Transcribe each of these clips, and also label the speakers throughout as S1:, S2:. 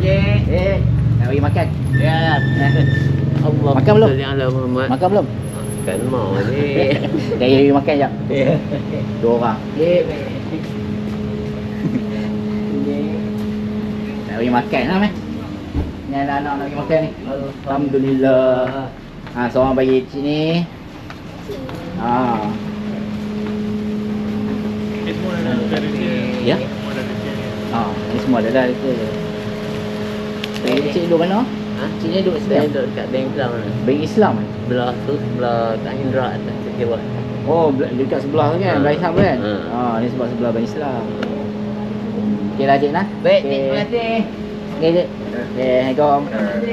S1: Nak bagi makan?
S2: Ya. Allah.
S1: Makan belum? Makan belum?
S2: Makan mau ni.
S1: Saya bagi makan jap. Dua orang. Nak bagi makan lah meh. Ni anak-anak nak bagi makan ni. Alhamdulillah. Seorang bagi sini.
S3: Ini semua dah dari dia.
S1: Ya?
S3: Semua dah dari dia.
S1: Ni semua dah itu. Cik duduk mana? Ciknya duduk
S2: Saya
S1: Islam?
S2: duduk dekat Bank Islam ni.
S1: Bank Islam?
S2: Sebelah tu, sebelah Kak Indra atas kecewa.
S1: Dekat sebelah tu kan? Bank Islam kan? Ni sebab sebelah Bank Islam. Okey lah cik nah.
S2: Baik,
S1: Okey.
S2: terima kasih.
S1: Okey cik. Okey, Assalamualaikum.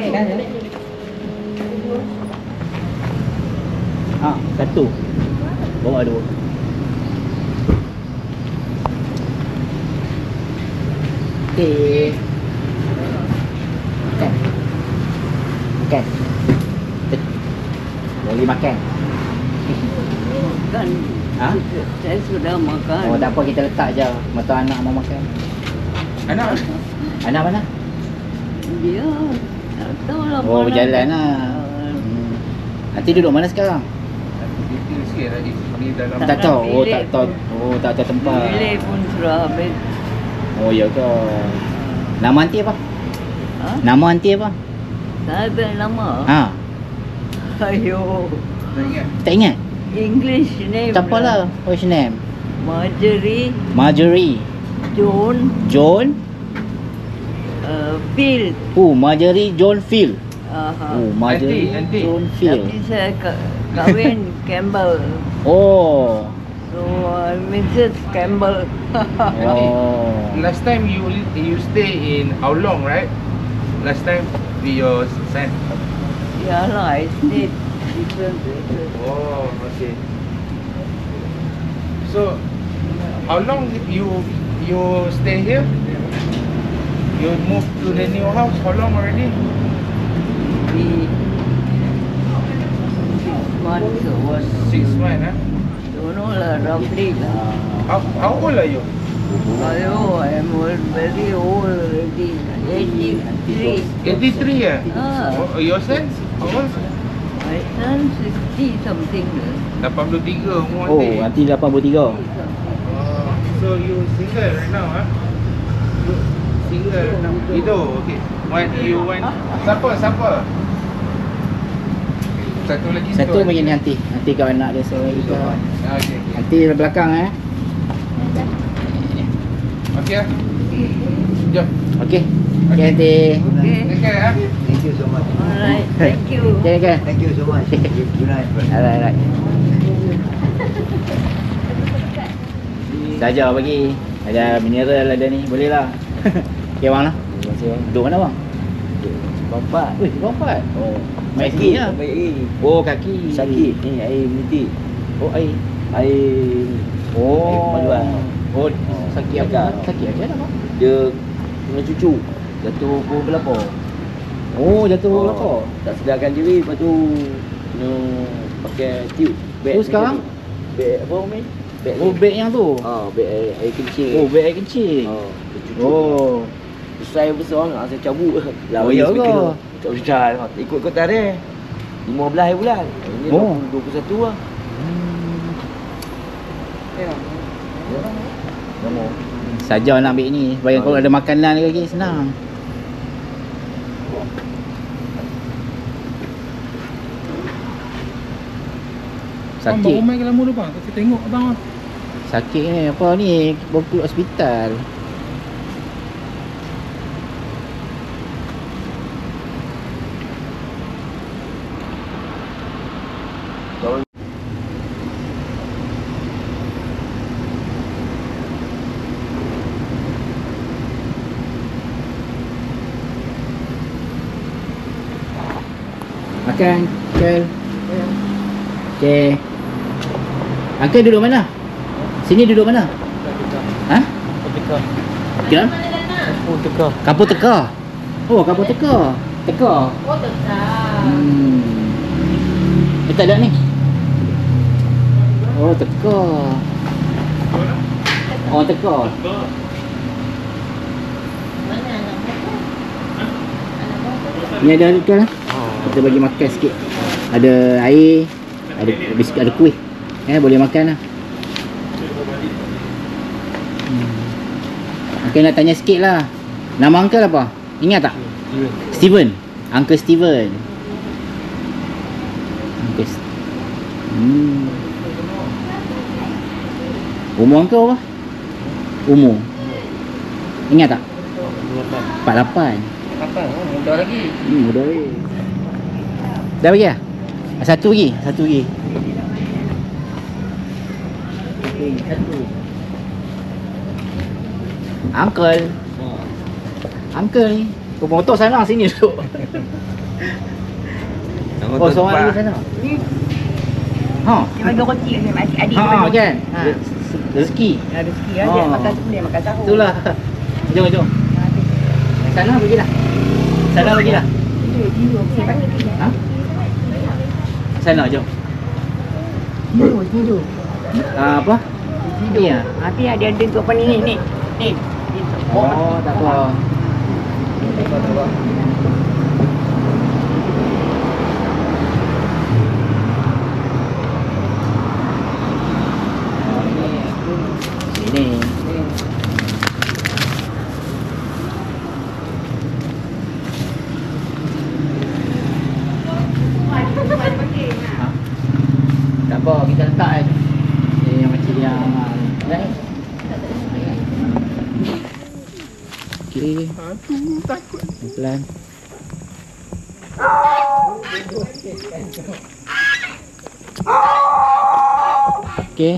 S1: Satu. Bawa dua. Okey. Makan. Makan. Bagi makan.
S4: Kan saya sudah makan.
S1: Tak apa, kita letak je. Mata anak mau makan.
S3: Anak?
S1: Anak mana?
S4: Dia tak tahu lah.
S1: Berjalan lah. Nanti duduk mana sekarang?
S3: Detail sikit tadi. Ni dalam
S1: Tak tahu.
S4: bilik
S1: Tak tahu. Tak tahu tempat.
S4: Bilik pun sudah habis.
S1: Ya ke? Nama aunty apa? Nama aunty apa?
S4: Tak habis nama. Ayo.
S3: tak ingat.
S1: Tak ingat?
S4: English name.
S1: Siapa lah? What's your name?
S4: Marjorie
S1: John
S4: John Phil.
S1: Marjorie John Phil. Marjorie
S3: Aunty.
S1: John Phil.
S4: Tapi saya kahwin Campbell. So Mrs. Campbell.
S3: Last time you stay in how long, right? Last time with your son.
S4: Ya lah, I stayed different places.
S3: Okay. So, how long you stay here? You moved to the new house. How long already?
S4: 6 months or what?
S3: 6 months, huh?
S4: Don't know lah, roughly lah.
S3: How old are you?
S4: Ayo, I'm very old already. 83.
S3: 83, yeah. Your son? How old?
S4: My son 60 something.
S3: 83 umur
S1: Nanti 83.
S3: So you single right now, huh? You single. Itu, okay. Siapa? Satu lagi.
S1: Satu bagi ni nanti. Nanti kau anak dia seorang juga.
S3: Okay.
S1: Nanti belakang
S3: Okay. Jom.
S1: Okey. Okey nanti.
S4: Okay.
S3: Take care, huh?
S5: Thank you so much.
S4: Alright, thank you.
S1: Okay.
S5: Thank you so much. Good night.
S1: Alright. Saja bagi. Ada mineral ada ni. Boleh lah. Okey bang lah.
S5: Terima kasih bang.
S1: Duduk mana bang?
S5: Bapak.
S1: Lompat. Main
S5: Sakit
S1: ski lah.
S5: baik lagi.
S1: Kaki.
S5: Sakit ni air minti.
S1: Air.
S5: Air kemaluan.
S1: Sakit apa?
S5: Agak.
S1: Sakit apa bang?
S5: Dia kena cucu. Jatuh pukul berapa?
S1: Jatuh apa?
S5: Tak sedarkan diri, lepas tu kena pakai tube.
S1: Tu sekarang?
S5: Beg apa Umi? Beg
S1: Beg yang tu.
S5: beg air kencing.
S1: Beg air kencing.
S5: Dia cucu. Besar besar nak saya cabut.
S1: Ya ke?
S5: Tak besar. Ikut kota dia. 15 hari bulan. Ini 21 lah.
S1: Saja nak ambil ni. Supaya kalau ada makanan lagi senang. Sakit.
S3: Baru main ke lama tu bang? Kita tengok abang.
S1: Sakit ni apa ni? Baru keluar hospital. Makan, Uncle. Okey. Uncle duduk mana? Sini duduk mana? Ha?
S2: Teka.
S1: Kira?
S2: Kampung Teka.
S1: Kampung Teka. Kampung Teka. Teka.
S4: Teka.
S1: Tak ada ni. Teka. Teka.
S4: Mana nak makan?
S1: Ni ada betul lah. Kita bagi makan sikit. Ada air, ada biskut, ada kuih. Boleh makan lah. Uncle nak tanya sikit lah. Nama uncle apa? Ingat tak? Steven. Uncle Steven. Uncle Umur uncle apa? Umur. Ingat tak? 48.
S2: Apa? Muda lagi.
S1: Mudah weh. Dah bagi lah? Satu lagi. Satu. Uncle. Uncle ni. Kau motor sana sini duduk. Oh, seorang lagi sana. Ha.
S4: Dia bagi roti kat saya, adik-adik dia
S1: Ha
S4: bagi.
S1: kan? Rezeki.
S4: Rezeki aja, makan tu boleh makan sahur.
S1: Itulah. Jom. Sana bagilah. Sana bagilah.
S4: Tidur, saya panggil dia.
S1: Ha? Sana jom.
S4: Tidur.
S1: Apa? Ni ah.
S4: Nanti ada tu apa ni. Ni.
S1: Oh, tak apa. Sini. Ha? Tak apa, kita letak je. Yang macam yang lain. Okey.
S3: Aduh, takut.
S1: Pelan. Okey.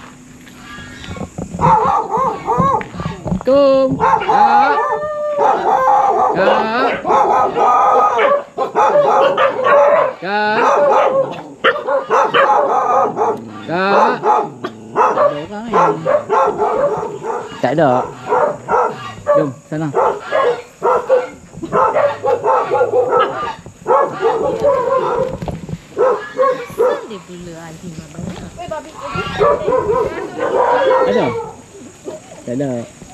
S1: Kum. Kak. Kak. Kak. Kak. Tak ada. Jom, sana.
S6: Dia pula anjing banyak.
S1: Ada? Tak ada.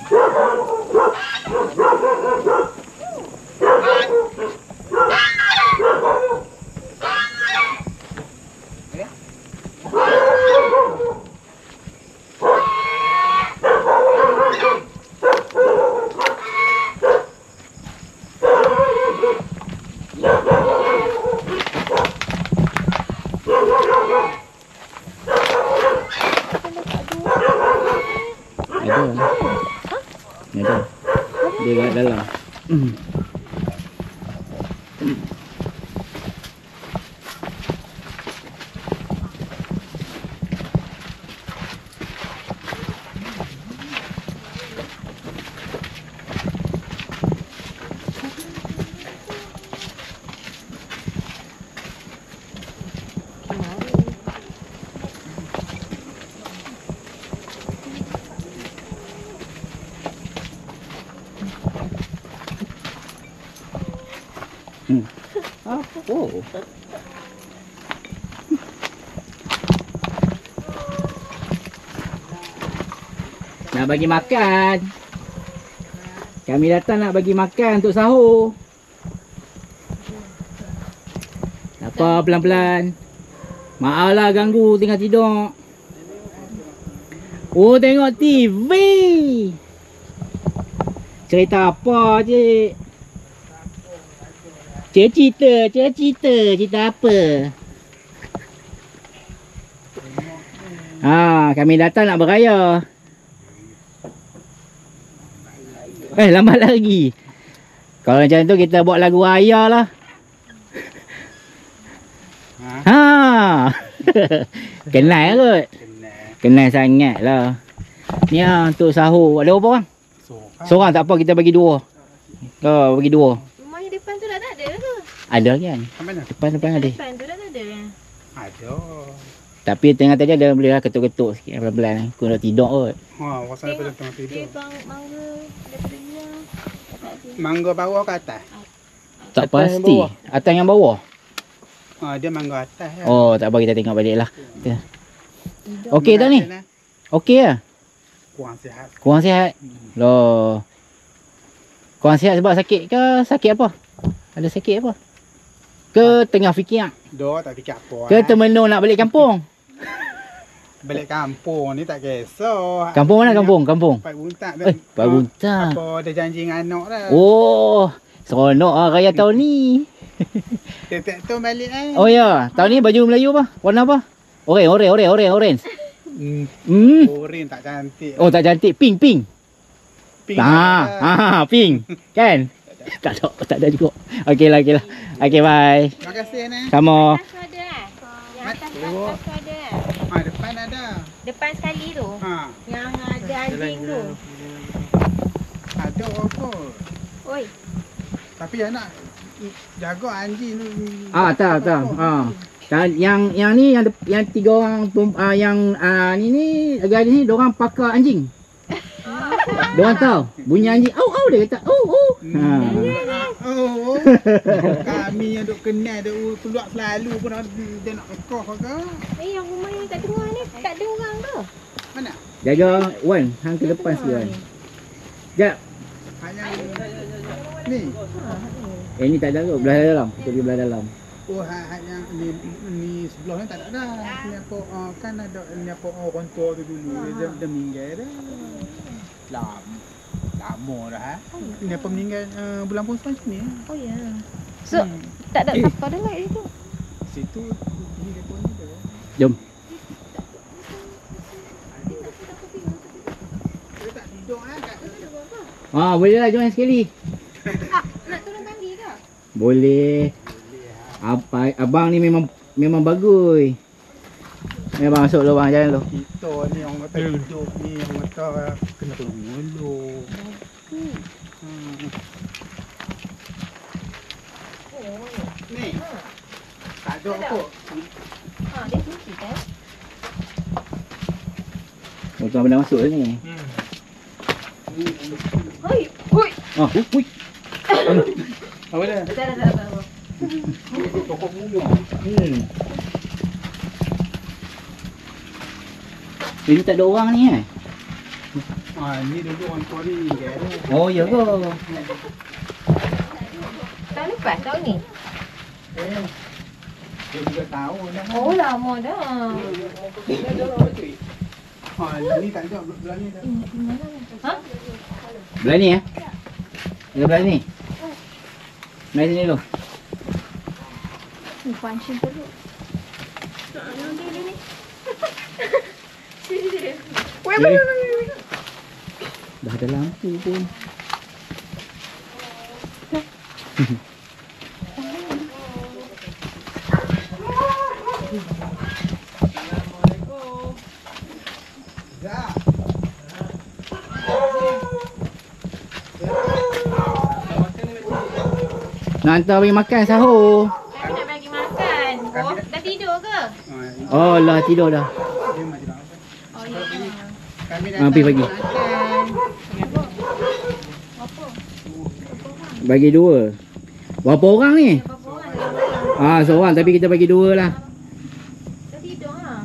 S1: Ada. Dia kat dalam. Oh. Nak bagi makan. Kami datang nak bagi makan untuk sahur. Apa pelan-pelan. Maaf lah ganggu tengah tidur. Oh, tengok TV. Cerita apa, cik? Cik cerita apa? Kami datang nak beraya. Lambat lagi. Kalau macam tu kita buat lagu raya lah. Kenal kot. Kenal sangat lah. Ni untuk sahur. Ada berapa orang? Seorang tak apa, kita bagi dua. Bagi dua.
S6: Rumah yang depan tu dah tak ada ke?
S1: Ada kan?
S3: Mana?
S1: Depan ada.
S6: Depan tu dah tak ada.
S3: Ada.
S1: Tapi tengah tadi ada boleh lah ketuk-ketuk sikit pelan-pelan. Aku dah tidur kot.
S3: Pasal daripada tengah
S6: Dia
S3: tidur.
S6: bang mangga daripada dia. Tak ada.
S3: Mangga bawah ke atas?
S1: Tak
S2: Atas yang
S1: pasti.
S2: bawah.
S1: Atas yang bawah.
S3: Dia mangga atas. Ya.
S1: Oh, tak apa, kita tengok balik lah. Okey dah ni? Okey lah.
S3: Kurang sihat.
S1: Kurang sihat? Loh. Kurang sihat sebab sakit ke? Sakit apa? Ada sakit apa? Ke tengah fikir?
S3: Dok tak fikir apa.
S1: Ke termenung nak balik kampung?
S3: Balik kampung ni tak kisah.
S1: Kampung mana kampung? Kampung?
S3: Pak Buntak
S1: Pak Buntak.
S3: Apa dah janji dengan anak dah.
S1: Oh, seronok lah raya tahun ni.
S3: Tiap-tiap tu balik
S1: Oh ya, tahun ni baju Melayu apa? Warna apa? Orange.
S3: Oren tak cantik.
S1: Oh, tak cantik. Pink.
S3: Pink.
S1: Pink. Kan? Tak ada juga. Okeylah. Okey, bye.
S3: Terima kasih Neh.
S1: Sama.
S6: Atas tu ada lah. Yang atas tu ada.
S3: Depan ada.
S6: Depan sekali tu. Yang ada anjing tu.
S3: Ada apa?
S6: Oi.
S3: Tapi anak jaga anjing tu.
S1: Tak. Yang ni yang 3 orang ni gadis ni diorang pakar anjing. Diorang tahu bunyi anjing au dia kata au.
S3: Kami yang duk kenal duk keluar selalu pun dia nak ekor ke?
S6: Yang rumah yang kat tengah ni tak ada orang ke?
S3: Mana?
S1: Jaga Wan, hang ke depan sekali. Jap.
S3: Hanya ni.
S1: Ni tak ada ke belah dalam. Kita pergi belah dalam.
S3: Oh, yang ni sebelah ni tak ada dah. Ni apa kan ada ni apa orang tua tu dulu dia meninggal dah. Lama dah. Ni apa meninggal bulan puasa ni.
S6: Oh ya. So, tak ada siapa dah kat situ.
S3: Situ ni depan ni dah.
S1: Jom.
S3: Dia tak tidur kat.
S1: Boleh lah join sekali.
S6: Nak turun tanggi ke?
S1: Boleh. Abang ni memang bagus. Memang masuk lubang jalan lu.
S3: Kita ni orang kata hidup ni orang kata kena tolong menolong. Ni. Tak ada apa.
S6: Dia kunci kan?
S1: Tuan pernah masuk ni.
S6: Oi.
S1: Hui.
S3: Apa dia?
S6: Tak.
S3: Tokok bulu.
S1: Ini tak ada orang ni
S3: Ni dulu orang tua ni meninggal.
S1: Oh ya ke?
S6: Tahun lepas tahun ni.
S3: Dia juga tahu dah.
S6: Oh lama dah.
S3: Ni tak ada belah ni dah.
S6: Ha?
S1: Belah ni belah ni. Mari sini dulu.
S6: Pancing dulu. Nanti ni.
S1: Dah ada lampu pun. Nak hantar bagi makan sahur.
S6: Kami nak bagi makan. Oh, dah tidur ke?
S1: Oh lah tidur dah.
S6: Oh ya.
S3: Kami
S1: Pergi bagi. Bagi 2. Berapa orang ni?
S6: Berapa orang?
S1: Seorang tapi kita bagi 2 lah.
S6: Dah tidur ha?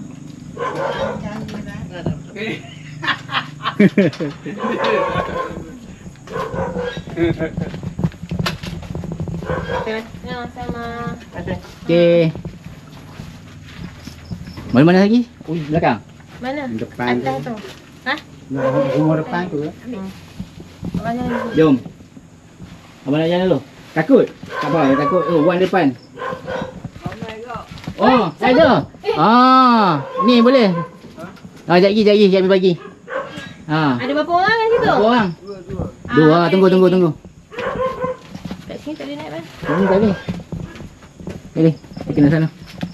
S6: Sama.
S1: Okey. Mana lagi? Belakang.
S6: Mana?
S3: Depan
S6: Atas tu. Ha?
S3: Rumah depan tu.
S6: Mana ni?
S1: Jom. Abang nak jalan dulu. Takut? Tak apa, takut. Wan depan. Oh, ada. Ni boleh. Sekejap lagi bagi.
S6: Ada berapa orang kat situ?
S1: Berapa orang? 2. Tunggu.
S6: Kat sini tak boleh naik kan?
S1: Ini tak boleh. Boleh. Kita kena sana.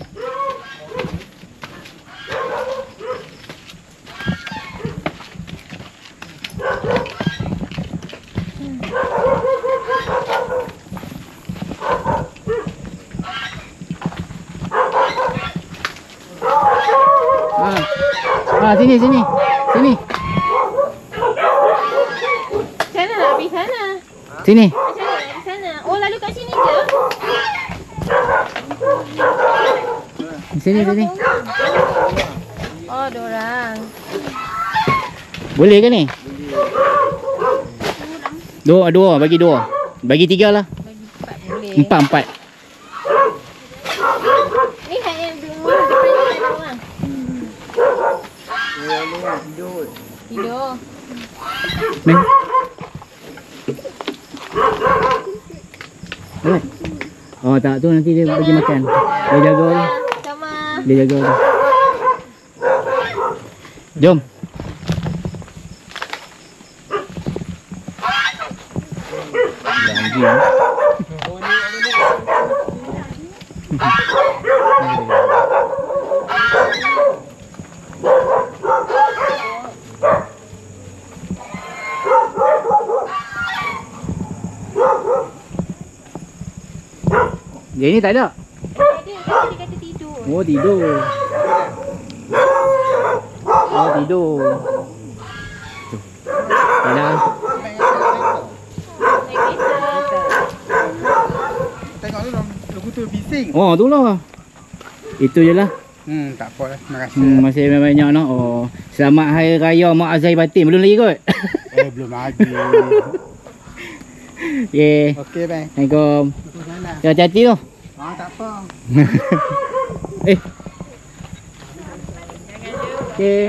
S1: Sini.
S6: Sana nak pergi sana.
S1: Sini.
S6: Macam mana nak pergi sana? Oh lalu kat sini je?
S1: Sini.
S6: Oh diorang.
S1: Boleh ke ni? Dua, bagi 2. Bagi 3 lah.
S6: Bagi 4 boleh.
S1: 4. Main. Alright. Oh tak tu nanti dia bagi makan. Dia jaga dia.
S6: Sama.
S1: Dia jaga dia. Jom. Lagi. Dia ni tak ada.
S6: Dia kata tidur.
S1: Oh tidur. Oh tidur. Tu. Dah.
S3: Tengok tu lagu tu bising.
S1: Oh tu lah. Itu je lah.
S3: Tak apa lah. Terima kasih.
S1: Masih banyak nak. Oh, selamat Hari Raya Mak Azai Batin. Belum lagi kot?
S3: Belum lagi.
S1: Okay.
S3: Okey bang.
S1: Assalamualaikum. Ya, hati-hati tu.
S3: Tak apa.
S1: Eh. Okay.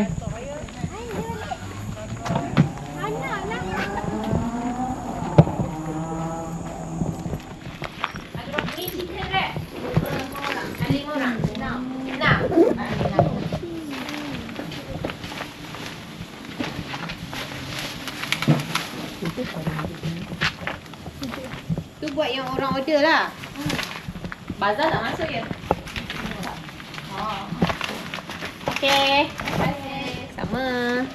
S6: Tu buat yang orang order lah. Bazar tak masuk ya? Oh. Okey. Sama.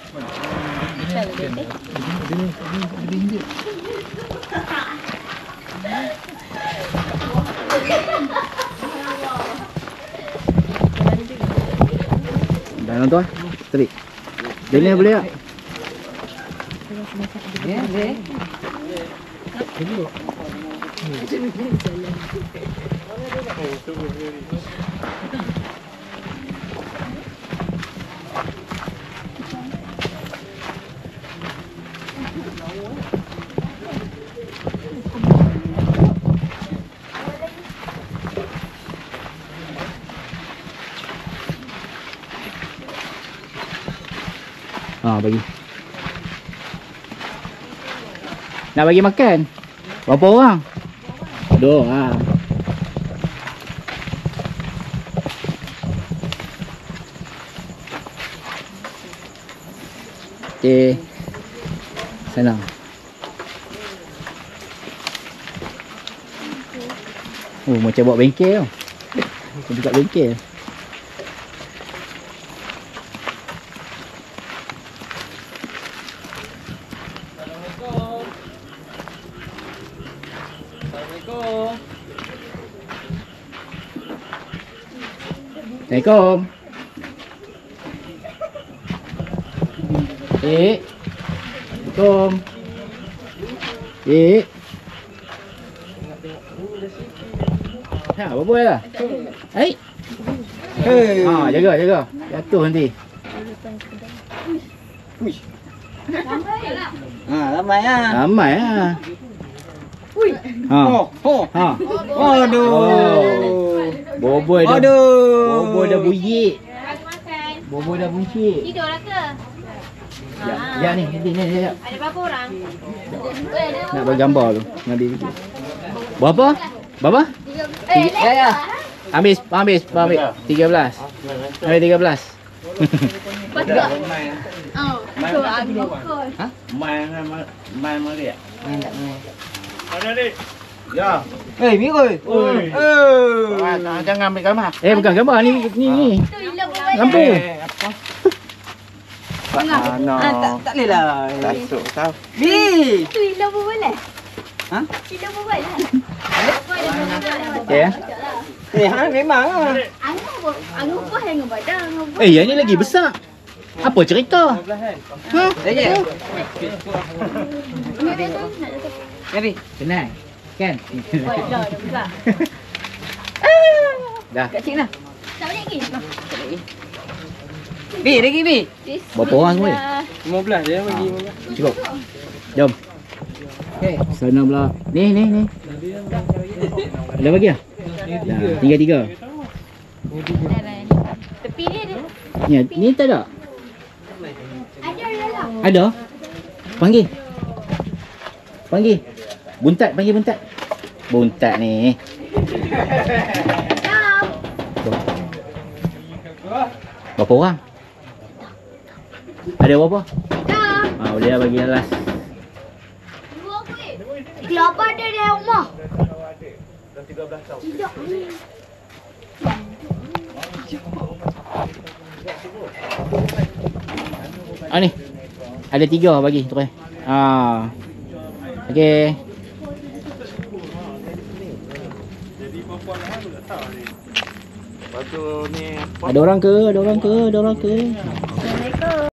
S1: Dah nonton? Trik. Dia ni boleh tak?
S4: Boleh.
S1: Bagi. Nak bagi makan? Berapa orang? 2 ha. Okey. Senang. Oh, macam buat bengkel tau. Macam dekat bengkel. Assalamualaikum. Assalamualaikum. Ha, apa buat lah? Hai. Ha, jaga. Jatuh nanti.
S5: Ramai ah.
S1: Ramai ah. Ha. Ha. Boboi dah. Boboi dah bunyi.
S6: Makan.
S1: Boboi dah bunyi.
S6: Tidur lah ke?
S1: Ya ni, ni.
S6: Ada berapa orang?
S1: Nak bergambar tu. Nabi video. Berapa? Berapa? Ya. Habis. 13. Habis 13.
S6: Oh, tu aku kau.
S5: Main mari.
S3: Mana ni? Ya.
S5: Mirul.
S3: Jangan ambil gambar.
S1: Bukan gambar ni.
S6: Tu ilah buat.
S1: Lampu.
S5: Tak boleh lah.
S3: Tasuk tau.
S6: Tu ilah buat lah.
S5: Ha?
S6: Ilah buat lah.
S1: Ya.
S5: Memang ah.
S6: Anggur pun hang badan.
S1: Yang ni lagi besar. Apa cerita? Ha?
S5: Lagi. Mari.
S1: Tenang. Kan?
S6: Dah buka.
S1: Dah.
S5: Kat sini lah.
S6: Tak boleh lagi.
S5: Lagi.
S1: Berapa orang semua ni?
S5: 15 je bagi.
S1: Cukup. Jom. Sana pula. Ni. Ada bagi ah? Dah, 3.
S6: Tepi ni ada.
S1: Ni tak ada?
S6: Ada lah.
S1: Ada? Panggil. Panggil. Buntat, panggil buntat. Buntat ni. Berapa orang? Ada berapa? Boleh lah bagi last.
S6: Kelapa ada di rumah.
S1: Ni. Ada 3 bagi tu kan. Okey.
S3: Lepas tu ni
S1: Ada orang ke? Ada orang ke? Ada orang ke?